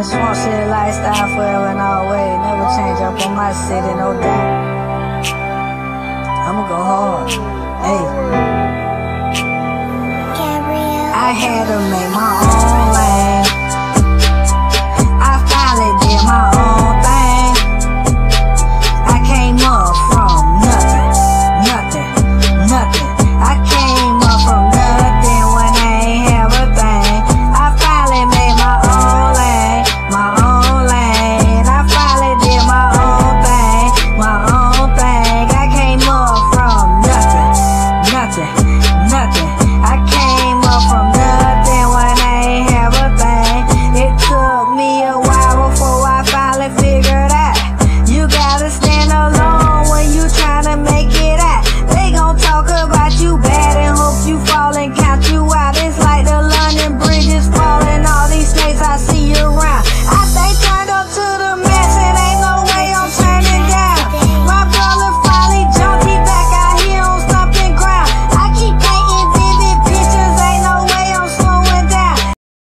swamp city lifestyle forever and always. Never change up on my city, no doubt. I'ma go hard. Hey.